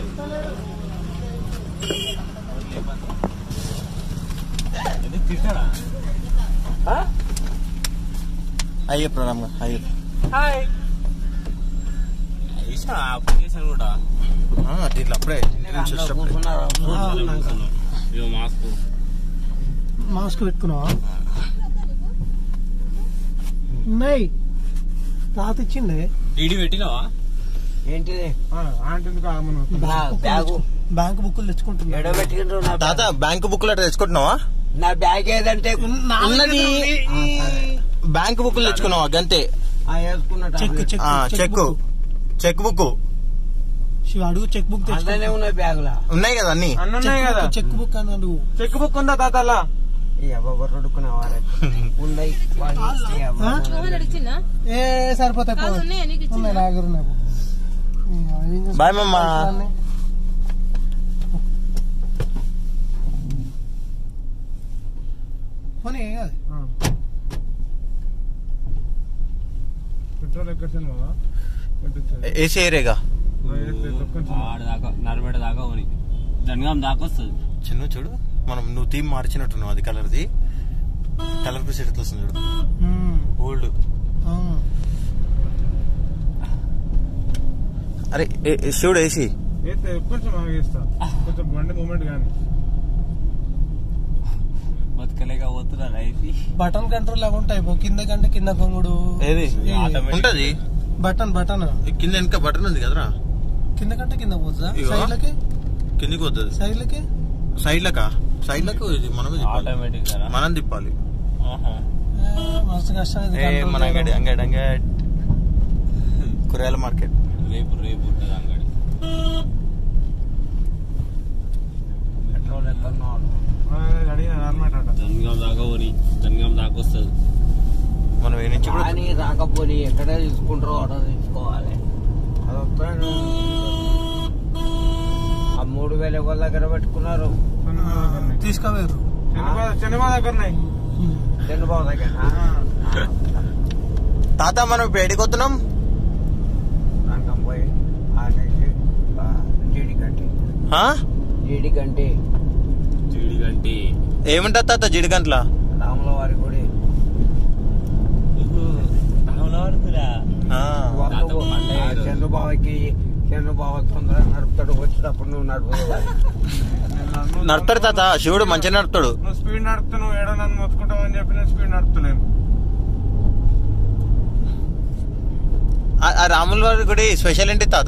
आइए प्रणाम आइए हाय అప్లికేషన్ కూడా దీంట్లో అప్పుడే మాస్క్ పెట్టుకున్నావా ఉన్నాయి తాత ఇచ్చిండే డీడీ పెట్టినావా ఏంటిది బ్యాంక్ బుక్కులు తెచ్చుకుంటున్నా ఎడ పెట్టుకుంటున్నా తాత బ్యాంక్ బుక్ లో తెచ్చుకుంటున్నావా నా బ్యాగ్ ఏదంటే ఉన్నది బ్యాంక్ బుక్లు తెచ్చుకున్నావా గంతే చెక్ బుక్ అడుగు చెక్ బుక్ అందులోనే ఉన్నాయి బ్యాగులా ఉన్నాయి కదా అన్ని ఉన్నాయి కదా చెక్ బుక్ అని అడుగు చెక్ బుక్ ఉందా తాతలా ఏ సరిపోతాయి బాయ్ మమ్మ పోనీ పెట్రోల్ ఎక్కడ ఏసీ ఏరేగా దాకా నరబెడ దాకా కొని జనగాం దాకా వస్తుంది చిన్న చూడు మనం నువ్వు థీమ్ మార్చినట్టున్నావు అది కలర్ది కలర్ పీస్ ఎట్లా వస్తుంది చూడు ఓల్డ్ అరే శివుడు ఏసీ కొంచెం ఆగేస్తా కొంచెం బండి మూమెంట్ కానీ బతకలేక పోతున్నారు ఏసీ బటన్ కంట్రోల్ అవి ఉంటాయి కింద కంటే కింద కొంగుడు ఏది ఉంటది బటన్ కింద వెనక బటన్ ఉంది కదరా కింద కంటే కింద పోతుందా సైడ్లకి కిందికి పోతుంది సైడ్లకు ఇది మనమే ఆటోమేటిక్ మనం తిప్పాలి మస్తు కష్టం మన అంగడి కూరగాయల మార్కెట్ రేపు ఉంటుంది అంగడి పెట్రోల్ ఎక్కడో జనగాం దాకా కొని జనగాం దాకా వస్తుంది మనం ఏ నుంచి కానీ రాకపోని ఎక్కడ తీసుకుంటారో ఆర్డర్ తీసుకోవాలి అది వస్తాను ఆ 3000 ఎవరి దగ్గర పెట్టుకున్నారు తీసుకోవేరు చంద్రబాబు దగ్గర తాత మనం ఇప్పుడు ఎడికి వస్తున్నాం రంగం పోయి ఆనేసి జీడి గంటి ఏముంటది తాత జిడిగంట్ల రాముల వారి గుడి చంద్రబాబు తొందరగా నడుపుతాడు వచ్చేటప్పుడు నువ్వు నడుపుతాడు తాత శివుడు మంచిగా నడుపుతాడు నువ్వు స్పీడ్ నడుపుతా నువ్వు ఏడో నన్ను మొత్తుకుంటావు అని చెప్పి నేను స్పీడ్ నడుపుతలేను ఆ రాముల వారి గుడి స్పెషల్ ఏంటి తాత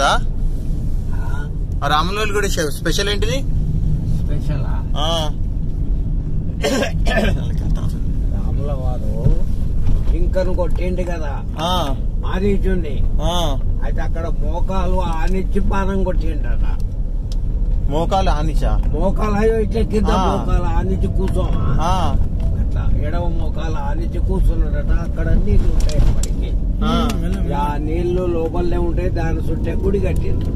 ఆ రాముల వారి గుడి స్పెషల్ ఏంటిది స్పెషల్ రాముల వారు ఇంకను కొట్టిండి కదా ఆనిచుండి అయితే అక్కడ మోకాలు ఆనిచ్చి పానం కొట్టిండట మోకాలు ఆనిచా మోకాలు అయ్యో ఇట్లా కింద మోకాలు ఆనిచ్చి కూర్చోమా అట్లా ఎడవ మోకాలు ఆనిచ్చి కూర్చున్నాడట అక్కడ నీళ్లు ఉంటాయి ఎప్పటికీ ఆ నీళ్లు లోపలనే ఉంటాయి దాని చుట్టే గుడి కట్టింది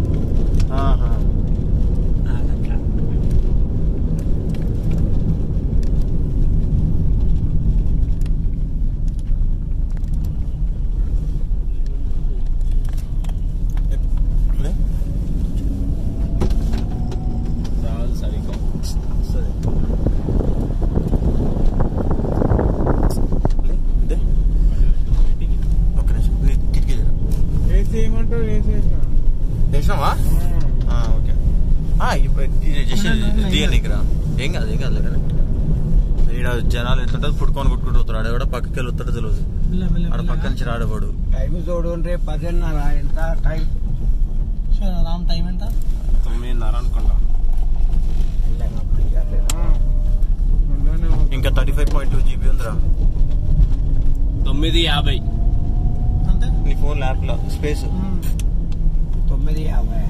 వేసినావా ఓకే దిగనీకురా ఏం కాదు కానీ ఇక్కడ జనాలు ఎట్లుంటారు ఫుడ్కొని కొట్టుకుంటూ వస్తారు ఆడ కూడా పక్కకి వెళ్ళి వస్తాడో తెలియదు ఆడ పక్క నుంచి రాడవాడు టైం చూడు 10:30 ఎంత టైం రామ్ టైం ఎంత 9:30 అనుకుంటా ఇంకా 35.2 GB ఉందిరా 9:50 అంటే నీ ఫోన్ ల్యాప్ లో స్పేస్ 9:50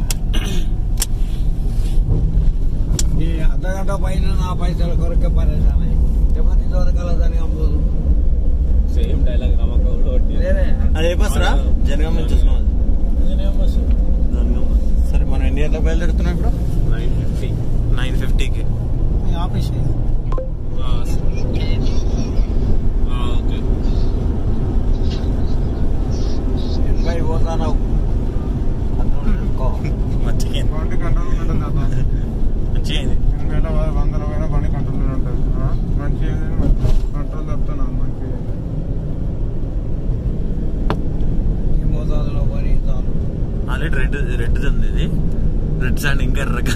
అర్ధగంట పైన నా పైసల కొరకే పరేసాను తిరుపతి దొరకలేదని అమ్మదు సేమ్ డైలాగ్ అదే బస్ రా జనగాం నుంచి వస్తున్నాం సరే మనం ఎన్ని గంటలకు బయలుదేరుతున్నాం ఇప్పుడు 9:50కి ఆఫీస్ పోతాను మర్చిపోయాను ఆల్రెడీ రెడ్ ఉంది ఇది. రెడ్ శాండ్ ఇంకా ఎర్రగా.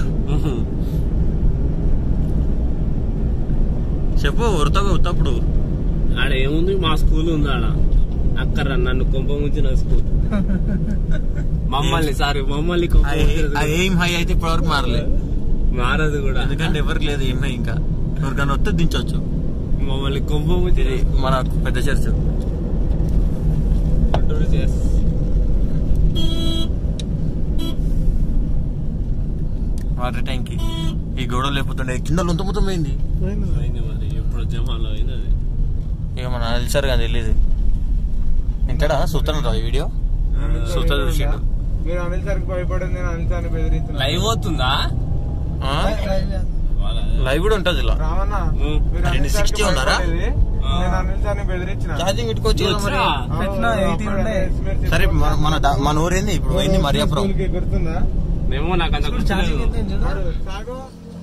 చెప్పు ఉత్తప్పుడు ఆడ ఏముంది, మా స్కూల్ ఉంది ఆడ. అక్కడ నన్ను కొంప ముంచిన స్కూల్. మమ్మల్ని ఎయిమ్ హై అయితే ఇప్పటివరకు మారదు కూడా, ఎందుకంటే ఎవరికి లేదు ఎయిమ్ హై. ఇంకా ఎవరికైనా వస్తే దించవచ్చు. మమ్మల్ని కొంప ముంచి మన పెద్ద చర్చ్ వాటర్ ట్యాంక్. ఈ గొడవలు లేకపోతుండే కింద లొంత మొత్తం పోయింది. మరి ఎప్పుడు జమాలో అయింది అది. ఇక మన తెలిసారు కానీ తెలియదు. ఇంకడా చూస్తాను రా ఈ వీడియో చూస్తా చూసిండు. మీరు అనిల్ సార్కి భయపడింది, నేను అనిల్ సార్ని బెదిరిస్తున్నా. లైవ్ అవుతుందా? లైవ్ కూడా ఉంటది ఇలా. రావన్నా మీరు అనిల్ సార్కి 60 ఉన్నారా? నేను అనిల్ సార్ని బెదిరించిన. ఛార్జింగ్ ఇట్టుకోవచ్చు మరి. సరే అప్పుడు మన ఊరేంది ఇప్పుడు పోయింది మరియాపురం. గుర్తుందా? మేము నాకు అంత గుర్తులేదు. సాగు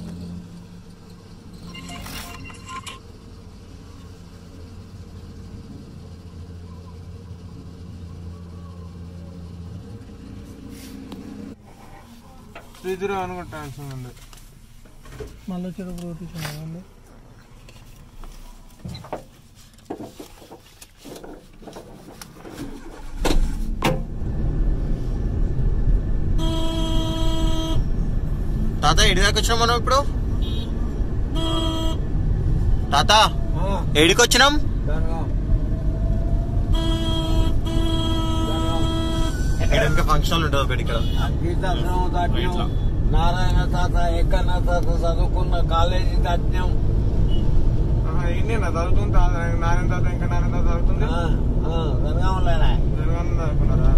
శ్రీధురు అనుకుంటాను. మళ్ళీ వచ్చేటప్పుడు ఓటీసీ తాత ఎడిదాకా వచ్చినాం మనం ఇప్పుడు? తాత ఏడికి వచ్చినాం? ఇక్కడ ఫంక్షన్ ఉంటుంది ఒకటి ఇక్కడ. నారాయణ తాత ఎక్కన్న తాత చదువుకున్న కాలేజీ దాటినాం. ఇన్నేనా చదువుతుంది? నారాయణ తాత ఇంకా నారాయణ తాత చదువుతుంది. జనగాంలోనే చదువుకున్నారా?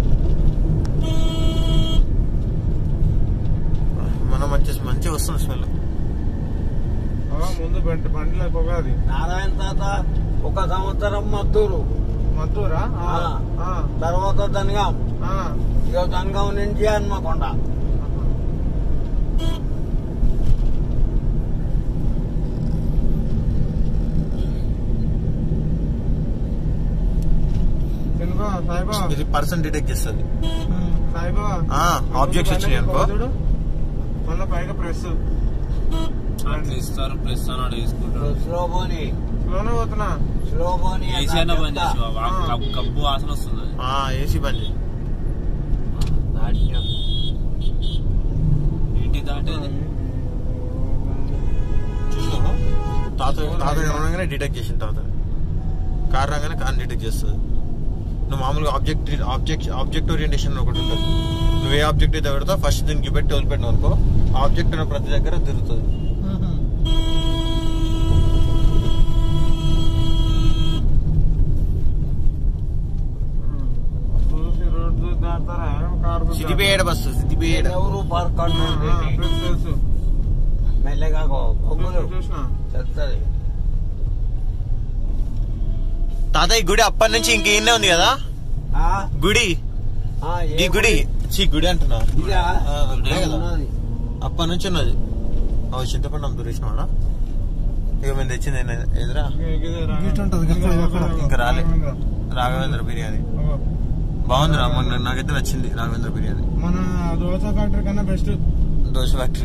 మనం మంచిగా వస్తుంది స్మెల్. ముందు బండిలో పొగది. నారాయణ తాత 1 సంవత్సరం మద్దూరా, తర్వాత జనగాం, ఇక జనగాం నుంచి హన్మకొండ. ఇది పర్సన్ డిటెక్ట్ చేస్తుంది. సాయిబా ఆబ్జెక్ట్స్ వచ్చినాయి అనుకో, మళ్ళీ పైగా ప్రెస్ ఇస్తారు. ప్రెస్ అన్నాడు వేసుకుంటాడు. స్లోబోని బంద్ చేసి కబ్బు వాసన వస్తుంది. ఏసీ బంద్ ఇంటి దాటేది తాత రాగానే డిటెక్ట్ చేసిన తర్వాత కార్ రాగానే కార్ డిటెక్ట్ చేస్తుంది. నువ్వు మామూలుగా ఆబ్జెక్ట్ ఓరియంటేషన్ ఒకటి ఉంటుంది. నువ్వు ఏ ఆబ్జెక్ట్ అయితే పెడతావు ఫస్ట్ దీనికి పెట్టి వదిలిపెట్టినావు అనుకో, ఆబ్జెక్ట్ ఉన్న ప్రతి దగ్గర తిరుగుతుంది. సిద్దిపేట బస్సు, సిద్దిపేట ఎవరు పార్క్ మెల్లగా చెప్తుంది. తాత ఈ గుడి అప్పటి నుంచి ఇంకేనే ఉంది కదా గుడి. ఈ గుడి గుడి అంటున్నా అప్పటి నుంచి ఉన్నది. చింతపండు అమ్మ చూసినాడా? ఇక మేము తెచ్చింది ఎదురా ఇంకా రాలే. రాఘవేంద్ర బిర్యానీ బాగుందిరా, నాకైతే నచ్చింది రాఘవేంద్ర బిర్యానీ. మన దోశ ఫ్యాక్టరీ కన్నా బెస్ట్. దోశ ఫ్యాక్టరీ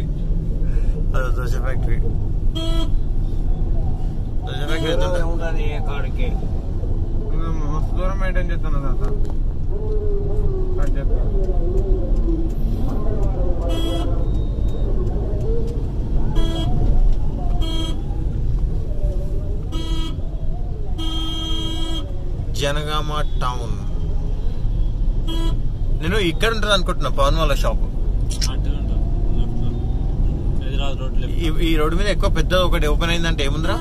ఉంటుంది ఎక్కడికి మస్తు దూరం మెయింటైన్ చేస్తాను తాత. జనగామ టౌన్. నేను ఇక్కడ ఉంటుంది అనుకుంటున్నా పవన్ వాళ్ళ షాప్. ఈ రోడ్డు మీద ఎక్కువ పెద్ద ఒకటి ఓపెన్ అయిందంటే ఏముందిరా?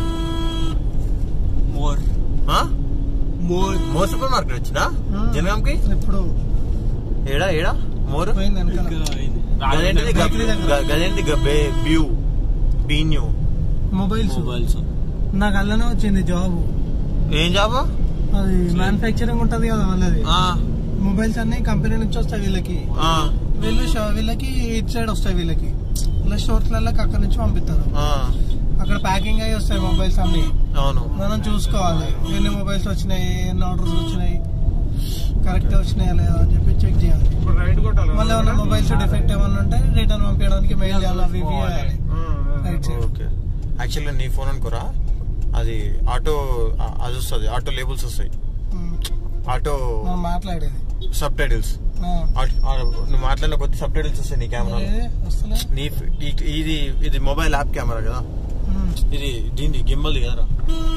మోర్ సూపర్ మార్కెట్ వచ్చిందా జనగాంకి? ఇప్పుడు ఏడా మోర్ మొబైల్స్ నాకు అల్లనే వచ్చింది జాబ్. ఏం జాబ్? అది మ్యానుఫ్యాక్చరింగ్ ఉంటది కదా వాళ్ళది. మొబైల్స్ అన్ని కంపెనీ నుంచి వస్తాయి వీళ్ళకి. వీళ్ళకి ఇటు సైడ్ వస్తాయి వీళ్ళకి. ఇలా స్టోర్స్లకి అక్కడ నుంచి పంపిస్తారు. అక్కడ ప్యాకింగ్ అయ్యి వస్తాయి మొబైల్స్ అన్ని. అవును, మనం చూసుకోవాలి ఎన్ని మొబైల్స్ వచ్చినాయి, ఎన్ని ఆర్డర్స్ వచ్చినాయి, కరెక్ట్ వచ్చినాయా లేదా అని చెప్పి చెక్ చేయాలి. రైట్ కొట్టాలి. మళ్ళీ ఏమన్నా మొబైల్స్ డిఫెక్ట్ ఏమన్నా ఉంటే రిటర్న్ పంపించడానికి మెయిల్ చేయాలి, అవి ఓకే. యాక్చువల్గా నీ ఫోన్ అనుకోరా, అది ఆటో అది వస్తుంది, ఆటో లేబుల్స్ వస్తాయి, ఆటో మాట్లాడేది సబ్ టైటిల్స్, నువ్వు మాట్లాడిన కొద్ది సబ్ టైటిల్స్ వస్తాయి నీ కెమెరాలో. నీ ఇది మొబైల్ యాప్ కెమెరా కదా, ఇది దీన్ని గింబల్ది కదరా.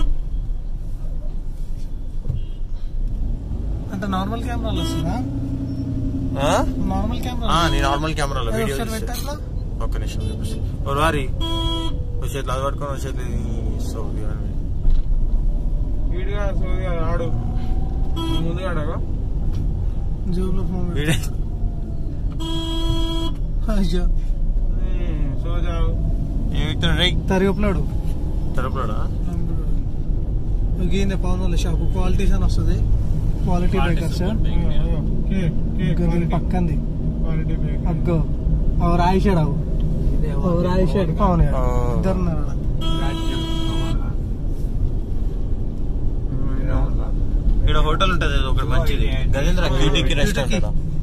అంటే నార్మల్ కెమెరాలో వస్తుందా? నార్మల్ కెమెరా, నీ నార్మల్ కెమెరాలో వీడియో ఒక్క నిమిషం చూపిస్తా. వారి వచ్చేట్లు అది పట్టుకొని వచ్చేట్లు సౌదీ వీడిగా సౌదీ ఆడు ముందుగా ఆడగా జోబులో ఫోన్ తరిగొప్పలాడు గీందే పవన్ వాళ్ళ షాపు క్వాలిటీస్ అని వస్తుంది, క్వాలిటీ బ్రేకర్స్ పక్కంది అగ్గో రాయిషాడు రాయిషాడు పవన్ ఇద్దరున్నారు. ఇక్కడ హోటల్ ఉంటది ఒకటి మంచిది, గజేంద్ర క్యూటీకి రెస్టారెంట్.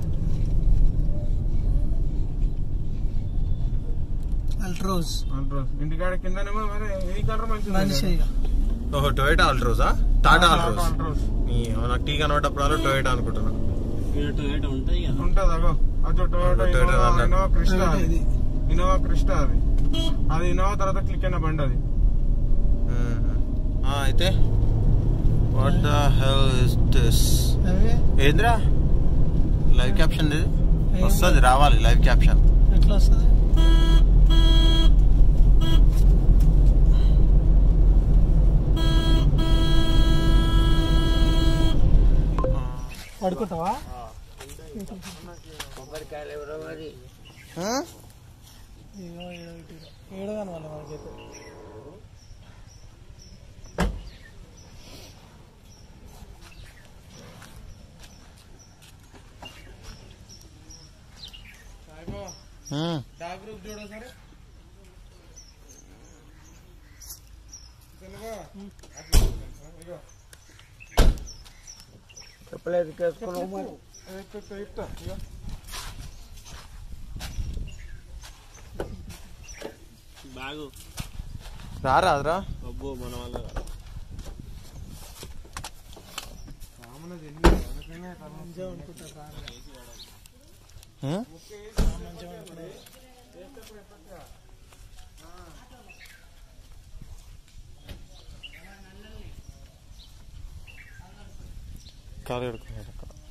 అల్ట్రోజ్ ఇంటికాడ కిందనేమో ఏ కలర్ మంచిది? ఓహో టొయోటా అల్ట్రోజా, టాటా అల్ట్రోజ్. నాకు టీ కనబడ్డప్పుడు టొయోటా అనుకుంటున్నా. ఉంటది అగో అదో Toyota Innova Crysta, Innova Crysta అది ఇన్నోవా తర్వాత క్లిక్ అయిన బండి అది. అయితే what the hell is this? ఏంద్రా లైవ్ క్యాప్షన్ వస్తుంది, రావాలి లైవ్ క్యాప్షన్. ఎట్లా వస్తుంది? పడుకుంటావా? కొబ్బరికాయలు ఎవరో మరి ఏడో కానివ్వాలి మనకైతే. చూడ సరే చెప్పలేదు కేసుకున్నావు మరి. బాగు రారాదురా అబ్బో మన వల్ల కాలు కడుక్కున్నాడు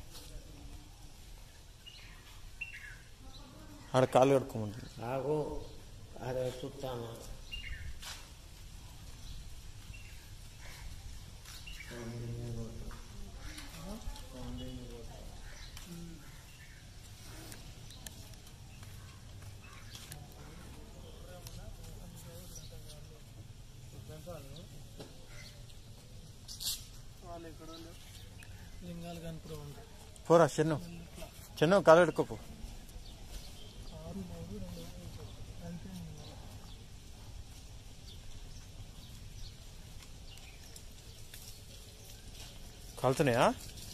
ఆడ కాలు కడుక్కోమంటుంది. నాకు అదే చూస్తాను. లింగాలు కనుపురం ఉంటాయి. పోరా చెన్ను చెన్ను కాలు కడుక్కోపో. కాలుతున్నాయా?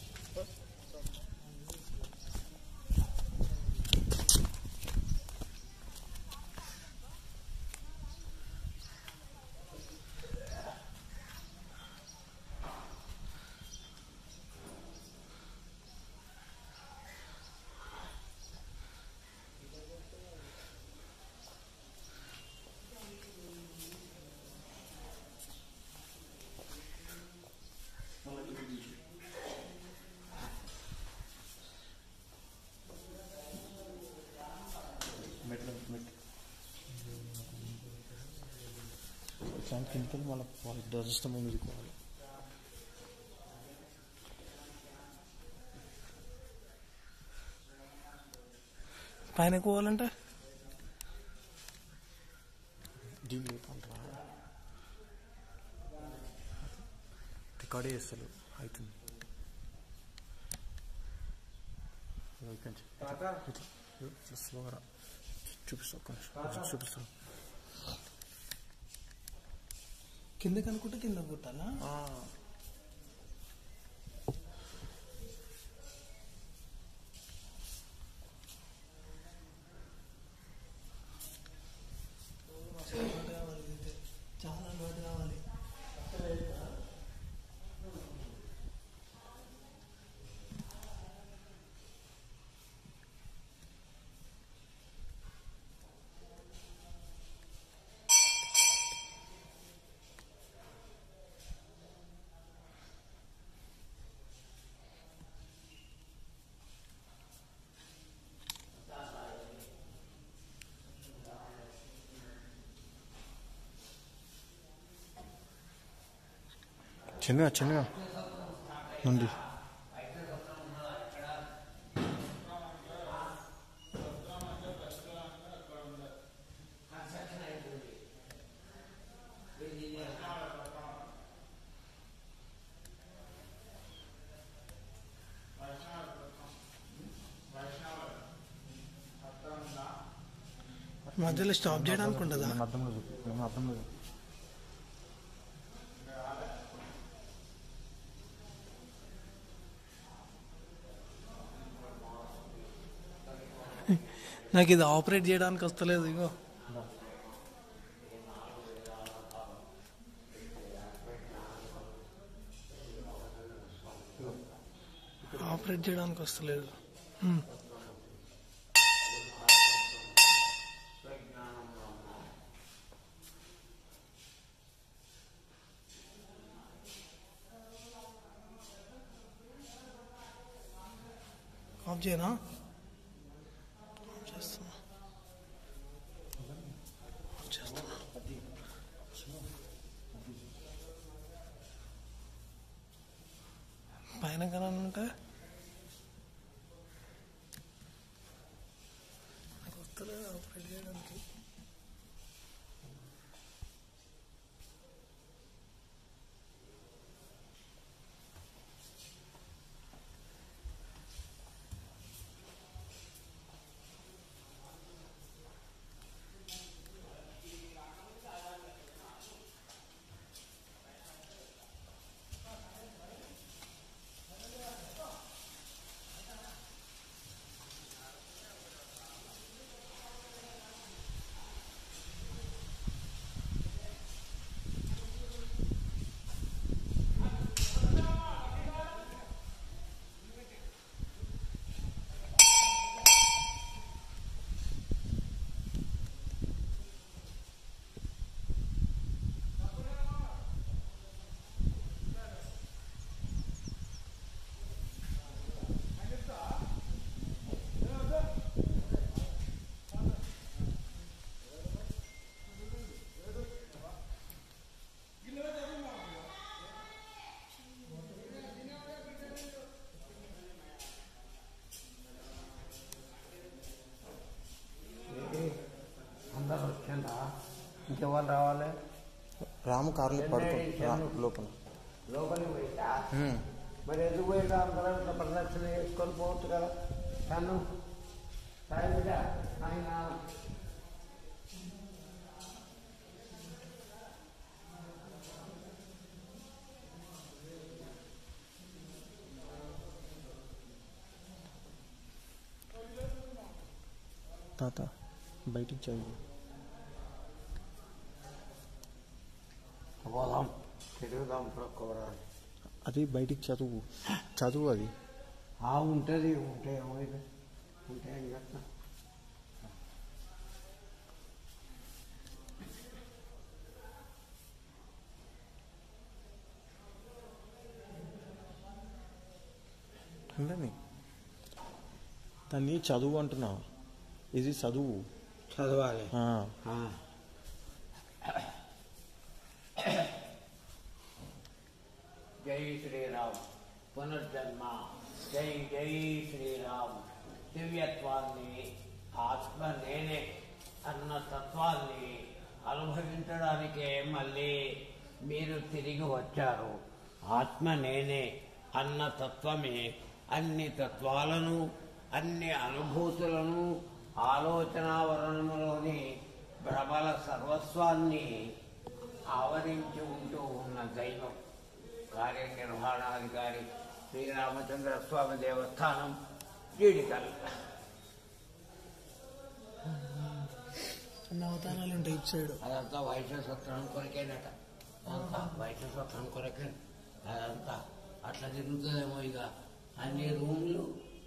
కిందకి మళ్ళీ వాళ్ళకి ధ్వజస్తంభం మీదుకోవాలి. పైన పోవాలంటే దీన్ని రికార్డే చేస్తారు అవుతుంది. స్లోగా చూపిస్తా చూపిస్తాను. కిందకి అనుకుంటే కింద కొట్టాలా? చిన్నగా చిన్నగా నుండి మధ్యలో స్టాప్ చేయడానికి ఉంటుందా? అర్థంలో నాకు ఇది ఆపరేట్ చేయడానికి వస్తలేదు. ఇగో ఆపరేట్ చేయడానికి వస్తలేదు. ఆఫ్ చేయనా? పైన కనుంటే నాకు వస్తలేదు ఆపరేట్ చేయడానికి. అందరు వచ్చిందా? ఇంకెవరు రావాలి? రాము కారులో పడుకో లోపల లోపలికి పోయితా. మరి ఎందుకు పోయినా అందరూ ఇట్లా ప్రదర్శన చేసుకొని పోవచ్చు కదా. తను ఆయన తాత బయటికి చదువు పోదాం, తిరుగుదాం ప్రొక్కరాలి. అది బయటికి చదువు అది ఉంటుంది. ఉంటే ఏమైంది? ఉంటే ఏం చేస్తా? అంటే దాన్ని చదువు అంటున్నా. ఇది చదువు చదవాలి. జై శ్రీరామ్. పునర్జన్మ. జై జై శ్రీరామ్. దివ్యత్వాన్ని, ఆత్మ నేనే అన్న తత్వాన్ని అనుభవించడానికే మళ్ళీ మీరు తిరిగి వచ్చారు. ఆత్మ నేనే అన్న తత్వమే అన్ని తత్వాలను, అన్ని అనుభూతులను, ఆలోచనావరణంలోని ప్రబల సర్వస్వాన్ని ఆవరించి ఉంటూ ఉన్న దైవం. కార్యనిర్వహణాధికారి శ్రీరామచంద్ర స్వామి దేవస్థానం జీడికల్. అవతారాలు ఉంటాయి ఇచ్చాడు. అదంతా వైశ్వసత్రం కొరకేనట. అదంతా వైశ్వసత్రం కొరకే. అదంతా అట్లా తిరుగుతుందేమో. ఇక అన్ని రూములు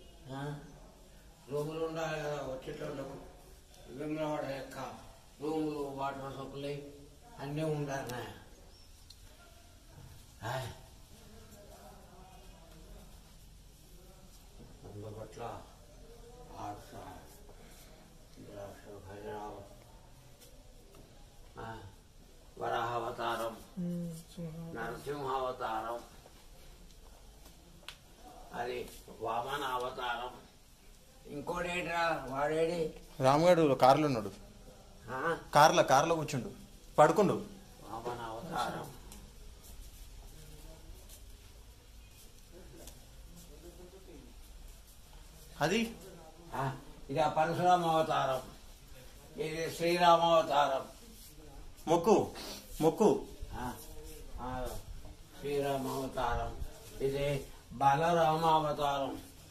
ఉండాలి కదా వచ్చేటోళ్ళకు. విమలవాడ యొక్క రూములు, వాటర్ సప్లై అన్నీ ఉండాలి. అందుపట్ల వరాహావతారం, నరసింహావతారం, ఇంకోటేంట్రా వాడేడి రామగాడు కార్లో ఉన్నాడు. కార్లో కూర్చుండు, పడుకుండు. వామన అవతారం. అది ఇది పరశురామ అవతారం, ఇది శ్రీరామ అవతారం. మొక్కు శ్రీరామ అవతారం. ఇది బలరామ అవతారం.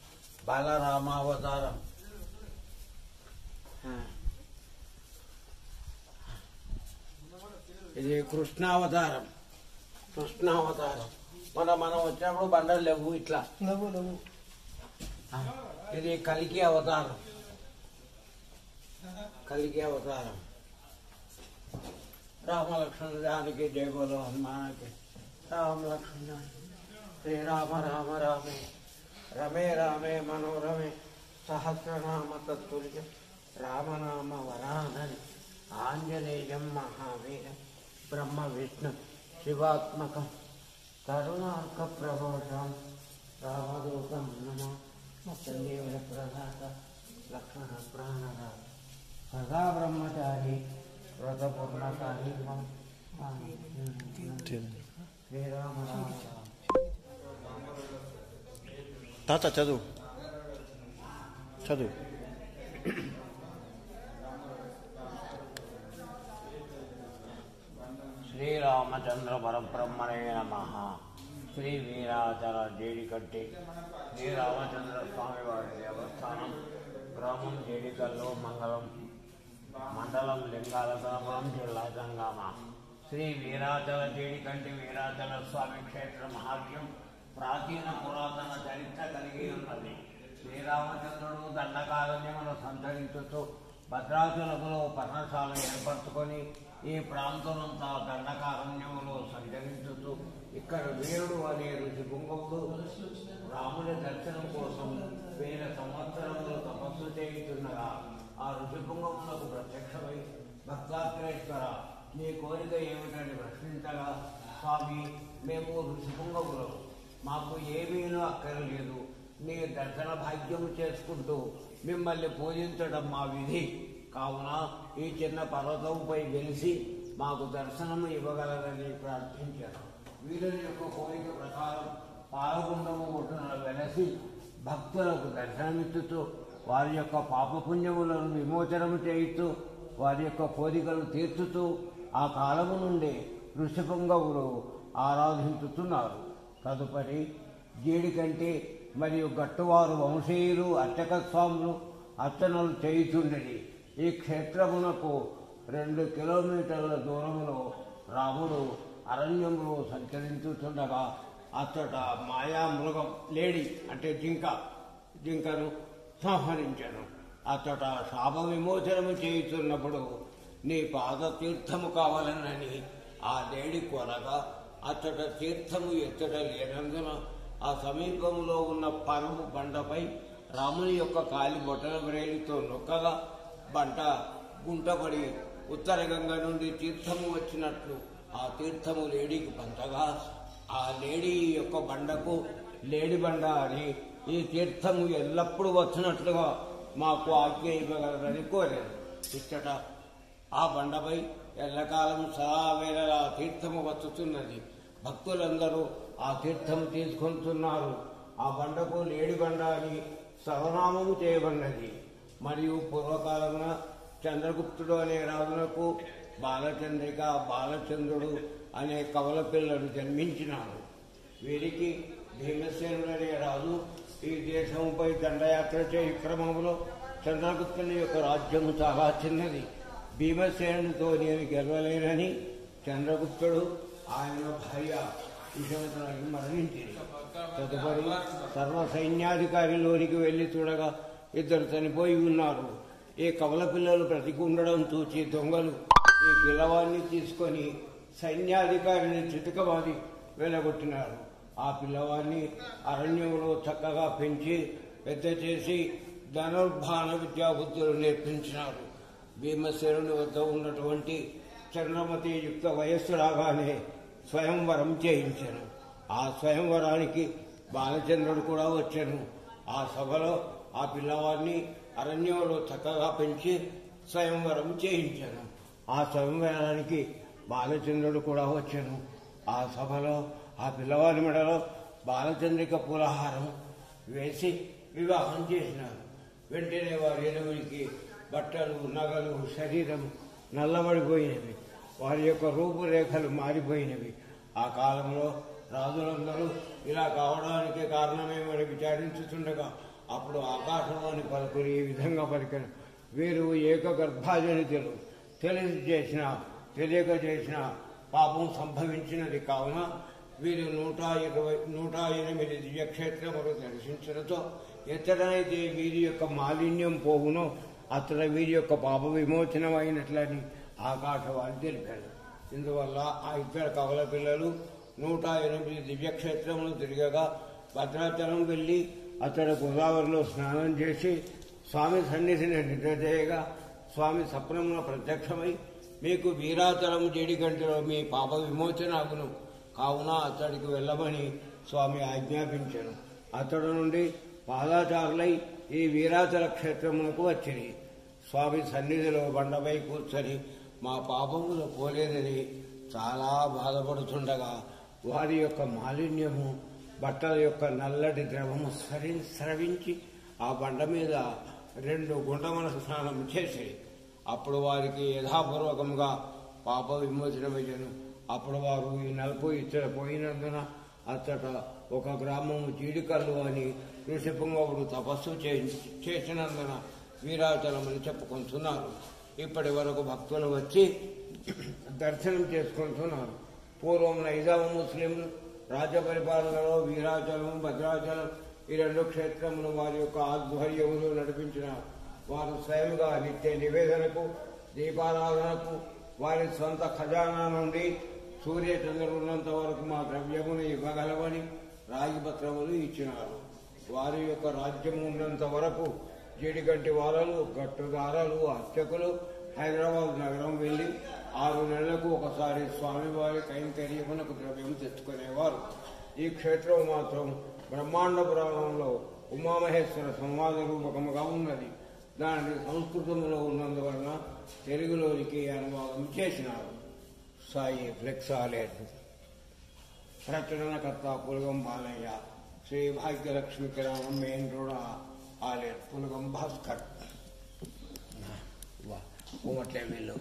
ఇది కృష్ణావతారం. మనం వచ్చినప్పుడు బండలు లేవు ఇట్లా. ఇది కలికి అవతారం. రామలక్ష్మణ జానకి జయ బోలో హనుమానికి. రామ లక్ష్మణ శ్రీరామ రామ రామే రమే రామే మనోరమే సహస్రనామ తత్తుల్య రామనామ వరానని ఆంజనేయం మహావీర బ్రహ్మ విష్ణు శివాత్మకం కరుణార్క ప్రబోధం రామదూతం నమో సంజీవన ప్రదాత లక్ష్మణ ప్రాణదాత సదా బ్రహ్మచారి వ్రతపూర్ణకారి శ్రీరామ రామ. తాత చదువు. శ్రీరామచంద్ర పరబ్రహ్మణే నమః. శ్రీ వీరాచల జేడికట్టి శ్రీరామచంద్ర స్వామి వారి దేవస్థానం, గ్రామం జేడికల్లో, మండలం లింగాలపురం, జిల్లా జంగామ. శ్రీ వీరాచల జేడికంటి వీరాచల స్వామి క్షేత్ర మహాత్మ్యం ప్రాచీన పురాతన చరిత్ర కలిగి ఉన్నది. శ్రీరామచంద్రుడు దండకారణ్యమును సంచరించుతూ భద్రాచలములో పర్ణశాల ఏర్పరచుకొని ఈ ప్రాంతమంతా దండకారణ్యములో సంచరించుతూ ఇక్కడ వీరుడు అనే ఋషి పుంగవుడు రాముని దర్శనం కోసం 1000 సంవత్సరములు తపస్సు చేయుచున్నగా ఆ ఋషి పుంగవులకు ప్రత్యక్షమై భక్తాగ్రేశ్వర నీ కోరిక ఏమిటని ప్రశ్నించగా, స్వామి మేము ఋషి పుంగవులు, మాకు ఏమీనూ అక్కర్లేదు, నీ దర్శన భాగ్యము చేసుకుంటూ మిమ్మల్ని పూజించడం మా విధి. కావున ఈ చిన్న పర్వతంపై వెలిసి మాకు దర్శనము ఇవ్వగలరని ప్రార్థించారు. వీరుని యొక్క కోరిక ప్రకారం పాలగుండము ఒడ్డున వెలసి భక్తులకు దర్శనమిచ్చుతూ వారి యొక్క పాపపుణ్యములను విమోచనము చేయిస్తూ వారి యొక్క కోరికలు తీర్చుతూ ఆ కాలము నుండి ఋషిపుంగవులు ఆరాధించుతున్నారు. తదుపరి జేడికంటి మరియు గట్టువారు వంశీయులు అర్చక స్వాములు అర్చనలు చేయుచుండేది. ఈ క్షేత్రమునకు 2 కిలోమీటర్ల దూరంలో రాముడు అరణ్యంలో సంచరించుతుండగా అచ్చట మాయా మృగం లేడి అంటే జింకను సంహరించను. అచ్చట శాప విమోచనము చేయుతున్నప్పుడు నీ పాద తీర్థము కావాలనని ఆ లేడి కోరగా అచ్చట తీర్థము ఎచ్చట లేనందున ఆ సమీపంలో ఉన్న పరము బండపై రాముని యొక్క కాలి బొట్టల వ్రేలితో నొక్కగా బంట గుంటపడి ఉత్తర గంగ నుండి తీర్థము వచ్చినట్లు ఆ తీర్థము లేడీకి పంచగా ఆ లేడీ యొక్క బండకు లేడి బండ అని ఈ తీర్థము ఎల్లప్పుడూ వచ్చినట్లుగా మాకు ఆజ్ఞ ఇవ్వగలరని కోరారు. ఇచ్చట ఆ బండపై ఎల్లకాలం సదావేళలా తీర్థము వచ్చుతున్నది. భక్తులందరూ ఆ తీర్థము తీసుకుంటున్నారు. ఆ బండకు లేడి బండ అని సర్వనామము చేయబడినది. మరియు పూర్వకాలమున చంద్రగుప్తుడు అనే రాజునకు బాలచంద్రిక, బాలచంద్రుడు అనే కవల పిల్లలు జన్మించినారు. వీరికి భీమసేనుడు అనే రాజు ఈ దేశంపై దండయాత్ర చేయ క్రమంలో చంద్రగుప్తుని యొక్క రాజ్యము చాలా చిన్నది, భీమసేనుడితో నేను గెలవలేనని చంద్రగుప్తుడు ఆయన భార్య విషమతను మరణించింది. తదుపరి సర్వ సైన్యాధికారిలోనికి వెళ్లి చూడగా 2 చనిపోయి ఉన్నారు. ఈ కవల పిల్లలు బ్రతికుండడం చూచి దొంగలు ఈ పిల్లవాడిని తీసుకొని సైన్యాధికారిని చితకబాది వెలగొట్టినారు. ఆ పిల్లవాడిని అరణ్యంలో చక్కగా పెంచి పెద్ద చేసి ధనుర్బాణ విద్యాబుద్ధులు నేర్పించినారు. భీమసేనుని వద్ద ఉన్నటువంటి చంద్రమతి యుక్త వయస్సు రాగానే స్వయంవరం చేయించాను. ఆ స్వయంవరానికి బాలచంద్రుడు కూడా వచ్చాను. ఆ సభలో ఆ పిల్లవాడిని అరణ్యంలో చక్కగా పెంచి స్వయంవరం చేయించాను. ఆ స్వయంవరానికి బాలచంద్రుడు కూడా వచ్చాను. ఆ సభలో ఆ పిల్లవాడి మెడలో బాలచంద్రిక పూలహారం వేసి వివాహం చేసినారు. వెంటనే వారి ఎలుగురికి బట్టలు, నగలు, శరీరం నల్లబడిపోయినవి. వారి యొక్క రూపురేఖలు మారిపోయినవి. ఆ కాలంలో రాజులందరూ ఇలా కావడానికి కారణమేమని విచారించుతుండగా అప్పుడు ఆకాశవాణి పలుకులు ఈ విధంగా పలికారు. వీరు ఏకగర్భాజనితులు. తెలిసి చేసిన తెలియక చేసిన పాపం సంభవించినది కావున వీరు 108 దివ్యక్షేత్రములు దర్శించడంతో ఎత్తడనైతే వీరి యొక్క మాలిన్యం పోవునో అతడ వీరి యొక్క పాప విమోచనమైనట్లని ఆకాశవాణి తెలిపారు. ఇందువల్ల ఆ ఇద్దరు కవల పిల్లలు 108 దివ్యక్షేత్రములు తిరగగా భద్రాచలం వెళ్లి అతడు గోదావరిలో స్నానం చేసి స్వామి సన్నిధిని నిద్ర చేయగా స్వామి స్వప్నమున ప్రత్యక్షమై మీకు వీరాచలము జేడిగంటలో మీ పాప విమోచన అగును కావున అతడికి వెళ్ళమని స్వామి ఆజ్ఞాపించాను. అతడు నుండి పాదాచారులై ఈ వీరాచల క్షేత్రమునకు వచ్చింది. స్వామి సన్నిధిలో బండపై కూర్చొని మా పాపములు పోలేదని చాలా బాధపడుతుండగా వారి యొక్క మాలిన్యము బట్టల యొక్క నల్లటి ద్రవము స్రవించి ఆ బండ మీద 2 గుంటముల స్నానం చేసి అప్పుడు వారికి యథాపూర్వకంగా పాప విమోచనమయ్యను. అప్పుడు వారు ఈ నలుపు ఇచ్చట పోయినందున అచ్చట ఒక గ్రామము జీడికల్లు అని ఋషిపుంగవుడు తపస్సు చేసినందున వీరాచలమని చెప్పుకుంటున్నారు. ఇప్పటి వరకు భక్తులు వచ్చి దర్శనం చేసుకుంటున్నారు. పూర్వం నైజాము ముస్లింలు రాజ్య పరిపాలనలో వీరాచలం, భద్రాచలం ఈ 2 క్షేత్రములు వారి యొక్క ఆధ్వర్యములు నడిపించిన వారు స్వయంగా నిత్య నివేదనకు, దీపారాధనకు వారి సొంత ఖజానా నుండి సూర్యచంద్రులంత వరకు మా ద్రవ్యమును ఇవ్వగలవని రాగిపత్రములు ఇచ్చినారు. వారి యొక్క రాజ్యం ఉన్నంత వరకు జీడిగంటి వారలు, గట్టుదారులు, అర్చకులు హైదరాబాద్ నగరం వెళ్లి 6 నెలలకు ఒకసారి స్వామివారి కైంకర్యమునకు ద్రవ్యం తెచ్చుకునేవారు. ఈ క్షేత్రం మాత్రం బ్రహ్మాండ పురాణంలో ఉమామహేశ్వర సంవాద రూపకముగా ఉన్నది. దానిని సంస్కృతంలో ఉన్నందువలన తెలుగులోనికి అనువాదం చేసినారు. సాయి ఫ్లెక్స్ ఆలయం ప్రచురణకర్త పులగం బాలయ్య, శ్రీ భాగ్యలక్ష్మి కిరాణం, మెయిన్ రోడ్ ఆలయం, పులగం భాస్కర్. ఊమట్లే వీళ్ళు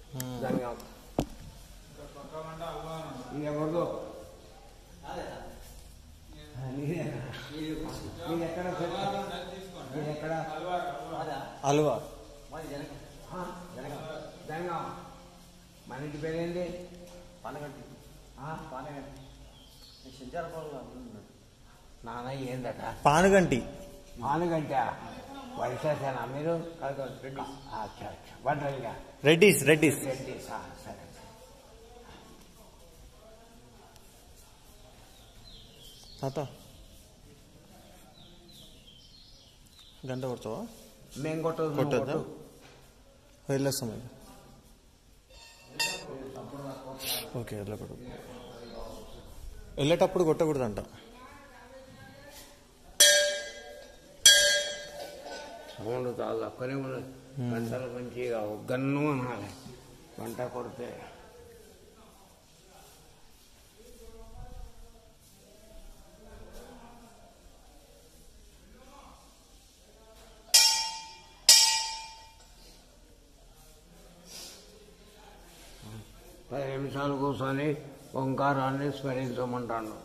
ఎవరిదో ఎక్కడ అల్వా జనగాం. మన ఇంటి పేరేంటి? నాన్న ఏందట? పానుగంటి. పానుగంట వైశాఖనా మీరు? వంటలుగా రెడ్డిస్. సరే. తాత గంట కొడతావా? మేము కొట్టద్దా? వెళ్ళొస్తాం. ఓకే, వెళ్ళకూడదు. వెళ్ళేటప్పుడు కొట్టకూడదంట. సౌండ్ చాలా తక్కువనే ఉన్నది. గంటలు మంచిగా గన్ను అనాలి గంట కొడితే. పది నిమిషాలు కూర్చొని ఓంకారాన్ని స్మరించమంటాను.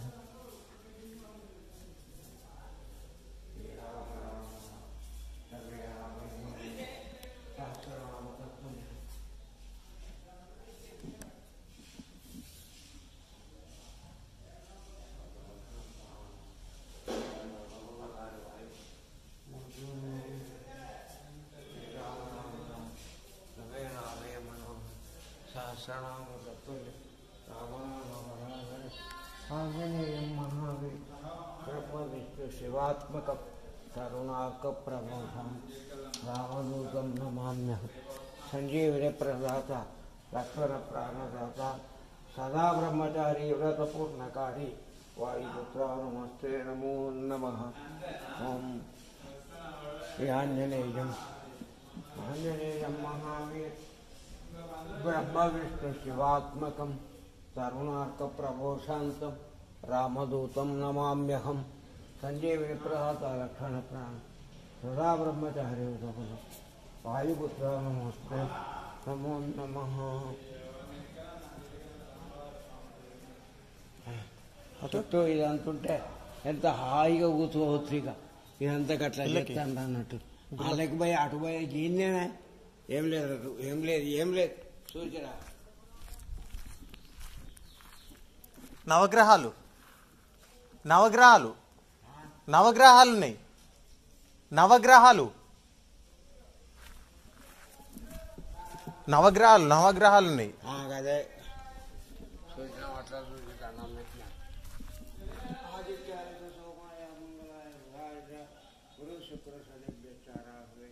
శివాత్మక కరుణాక ప్రబోధం రామదూతం నమామ్యహం. సంజీవిని ప్రదాత, లక్ష్మణ ప్రాణదాత, సదా బ్రహ్మచారి వ్రత పూర్ణకారి, వాయుపుత్ర నమస్తే నమో నమః. ఓం श्रीआञ्जनेयम् आञ्जनेयं महावीर ब्रह्म विष्णु शिवात्मकं तरुणार्कप्रभोशान्तं रामदूतं नमाम्यहं संजीवनी प्रदाता लक्षणप्राण सदा ब्रह्मचारी वायुपुत्र नमस्ते नमो नमः. చుట్టూ ఇదంతుంటే ఎంత హాయిగా కూర్చోవచ్చు. ఇక ఇదంతా గట్లా చెప్తాను అన్నట్టు వాళ్ళకి పోయి అటు పోయి జీన్నేనా ఏం లేదు ఏం లేదు ఏం లేదు సూచన. నవగ్రహాలు నవగ్రహాలు నవగ్రహాలు ఉన్నాయి. నవగ్రహాలు నవగ్రహాలు నవగ్రహాలు ఉన్నాయి. అదే సూచన అట్లా సూచన అన్నం పెట్టిన ఆదిత్యాయ సోమాయ మంగళాయ బుధాయ గురు శుక్ర శని రాహువే.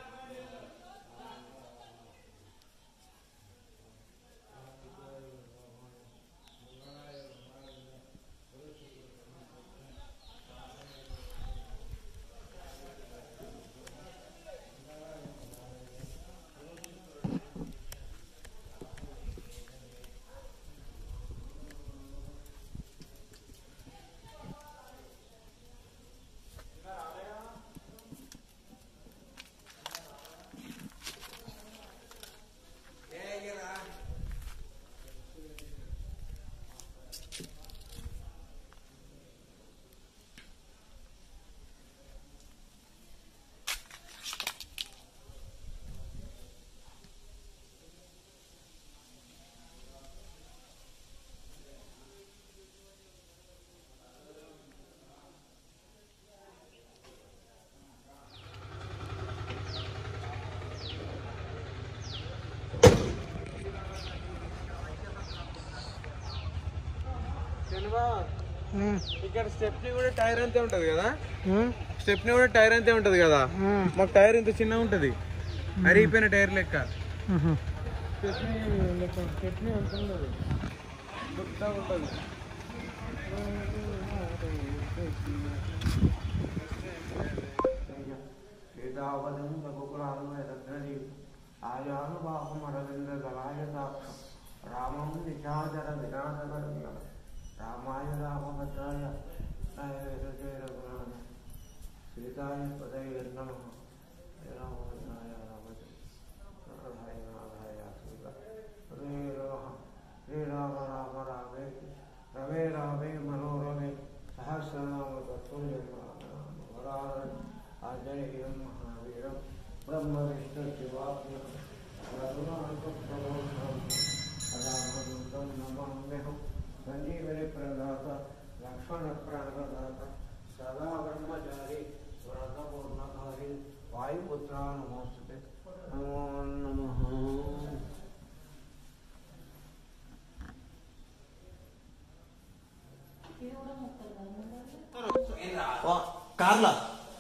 ఇక్కడ స్టెప్నీ కూడా టైర్ అంతే ఉంటది కదా, స్టెప్నీ కూడా టైర్ అంతే ఉంటది కదా. మాకు టైర్ ఇంత చిన్న ఉంటది, అరిగిపోయిన టైర్ లెక్క. స్టెప్నీ అంత ఉండదు, గుర్తా ఉంటది. రామం నిశాచర వినాశకర రామాయ రామభద్రాయ సీతాయ పదయ నమః. రామభద్రాయ రామచంద్రాయ నాథాయ హరే నమః. శ్రీరామ రామ రామే రమే రామే మనోరమే సహస్రనామ తత్తుల్యం వరారం ఆంజనేయం మహావీరం బ్రహ్మ విష్ణు శివాత్మకం రామదూతం నమామ్యహం సంజీవని ప్రదాత లక్ష్మణ ప్రాణదాత సదా బ్రహ్మచారి వ్రతపూర్ణకారి వాయుపుత్ర నమోస్తుతే నమో నమః. కార్లా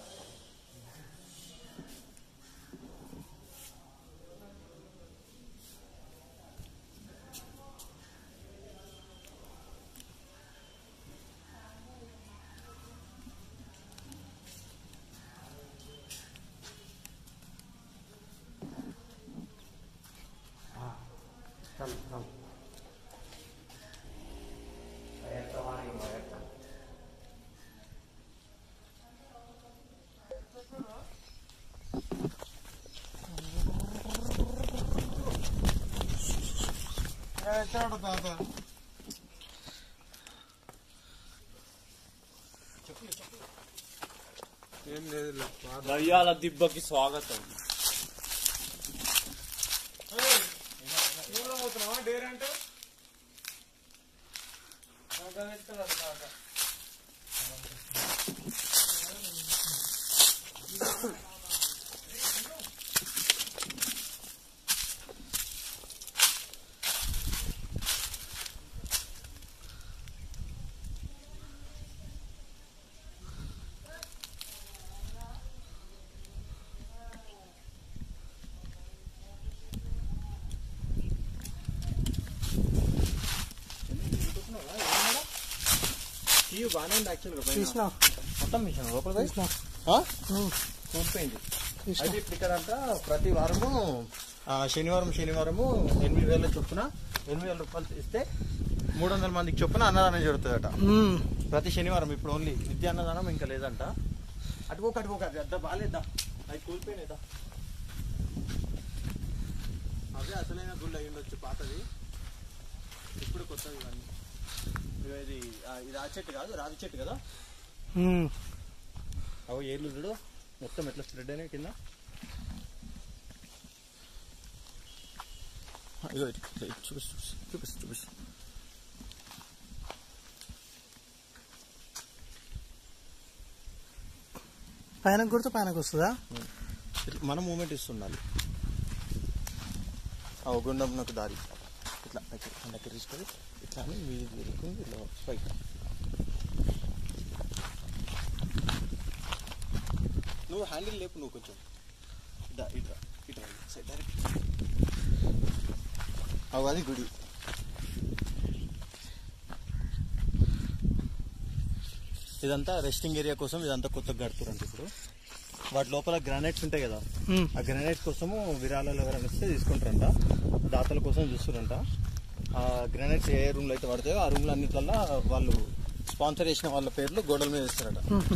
ఏం లేదు దయ్యాల దిబ్బకి స్వాగతం. డేర్ అంటే బాగానే ఉంది యాక్చువల్గా. మొత్తం మిషన్ లోపల కూలిపోయింది. అయితే ఇప్పుడు ఇక్కడ అంతా ప్రతి వారము శనివారము 8,000 చొప్పున 8,000 రూపాయలు ఇస్తే 300 మందికి చొప్పున అన్నదానం జరుగుతుందట ప్రతి శనివారం. ఇప్పుడు ఓన్లీ నిత్య అన్నదానం ఇంకా లేదంట. అటుకోక అది అద్దా బాగాలేదా, అది కూలిపోయినాయిదా. అదే అసలైన గుళ్ళు అయి ఉండొచ్చు పాతది, ఇప్పుడు కొత్తది ఇవన్నీ. ఇది రావి చెట్టు కాదు, రావి చెట్టు కదా. అవు ఏర్లు చూడు మొత్తం ఎట్లా స్ప్రెడ్ అయినాయి కింద. చూపిస్తు పైన కొడితే పైనకు వస్తుందా? మన మూమెంట్ ఇస్తుండాలి. ఆ గుండం నాకు దారి ఇట్లా దగ్గర తీసుకొని ఇట్లా వీధి తిరుగుతుంది ఇట్లా పైకి. నువ్వు హ్యాండిల్ లేపు, నువ్వు కొంచెం ఇట్లా సైడ్ డైరెక్ట్. అది గుడి. ఇదంతా రెస్టింగ్ ఏరియా కోసం ఇదంతా కొత్తగా కడుతురంట. ఇప్పుడు వాటి లోపల గ్రానైట్స్ ఉంటాయి కదా, ఆ గ్రానైట్స్ కోసము విరాళాలు ఎవరైనా ఇస్తే తీసుకుంటారంట, దాతల కోసం చూస్తారంట. ఆ గ్రానైట్స్ ఏ రూమ్ లో అయితే పడతాయో ఆ రూమ్ లో అన్నిట్లల్లో వాళ్ళు స్పాన్సర్ చేసిన వాళ్ళ పేర్లు గోడల మీద ఇస్తారట.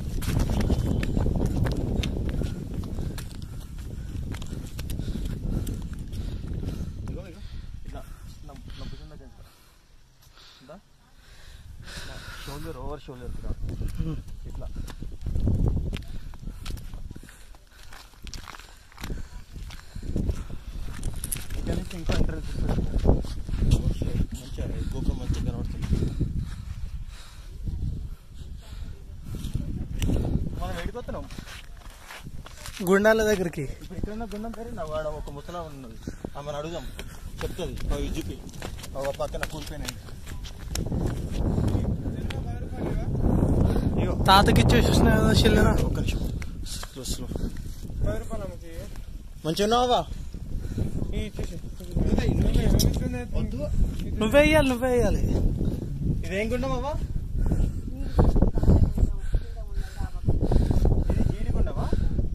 షోల్డర్ ఓవర్ షోల్డర్ ఇట్లా ఇంకా ఎంట్రన్స్ మంచిగా గోపురం మంచిగా కనబడుతుంది. మనం వెళ్ళిపోతున్నాం గుండాల దగ్గరికి. ఇప్పుడు ఇక్కడ గుండం పేరు వాడ ఒక ముసలా ఉన్నది, ఆమెను అడుగుదాం, చెప్తుంది విజుకి పక్కన కూలిపోయినాయి. తాతకి ఇచ్చేసిన చెల్లెనా. ఒక్క నిమిషం మంచిగా ఉన్నావా? నువ్వే వేయాలి. ఇదేం గుండం అవ్వా? ఇది జీడిగుండమా?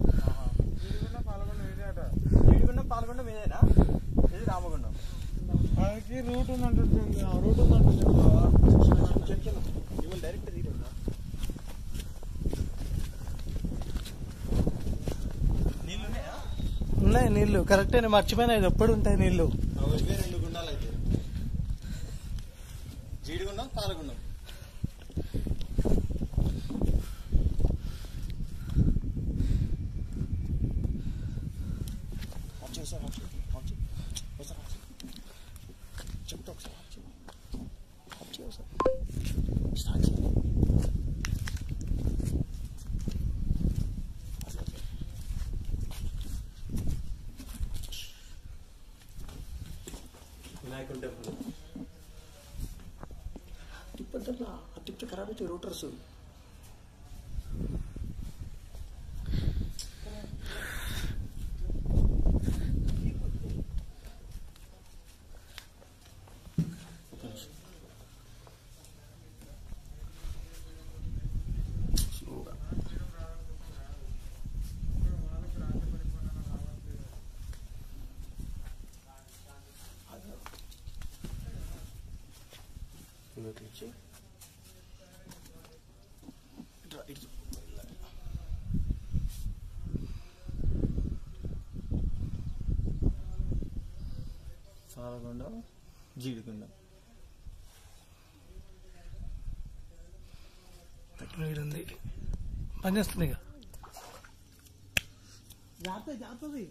జీడిగుండం పాల్గొండం ఇదేనా? ఇది రామగుండం. అది రూట్ ఉందంటుంది, ఆ రూట్ ఉందంటుంది. ఇవాళ డైరెక్ట్ తీరుందా? ఉన్నాయి నీళ్లు, కరెక్టే. మర్చిపోయినా, ఇది ఎప్పుడు ఉంటాయి నీళ్లు. ఇవే 2 గుండాలు అయితే, జీడిగుండం పాలగుండం. చెప్తా ఒకసారి స్టార్ట్ చేయండి. వినాయకుడి టెంపుల్ తిప్పి ఖరాబ్ అయితే రూటర్స్. పాలగుండం జీడిగుండం. ఉంది పని చేస్తుంది. ఇక జాగ్రత్త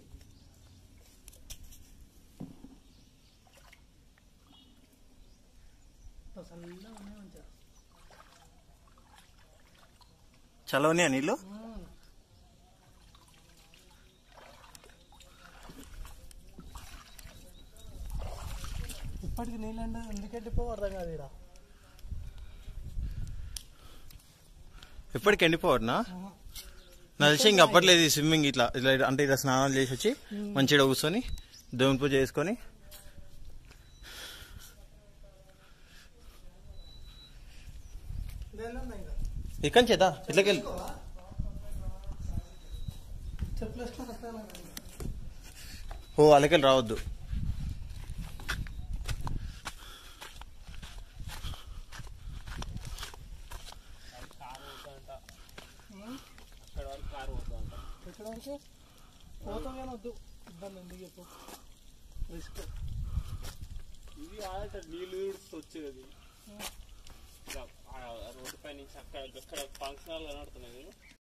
చలవని నీళ్ళు. ఇప్పటికి నీళ్ళు అంటే ఎందుకంటే ఇప్పుడు అర్థం కాదు. ఇక్కడ ఎప్పటికి ఎండిపోవడనా? నా తెలిసి ఇంక అప్పట్లేదు స్విమ్మింగ్. ఇట్లా ఇట్లా అంటే ఇలా స్నానాలు చేసి వచ్చి మంచిగా కూర్చొని దేవుని పూజ చేసుకొని ఇక్కడి చేద్దా ఇట్లకెళ్ళి ఓ అలకెళ్ళి రావద్దు. ఇది నీళ్ళు వచ్చేది రోడ్డు పై నుంచి అక్కడ ఫంక్షన్ హాల్ కనబడుతున్నాయి.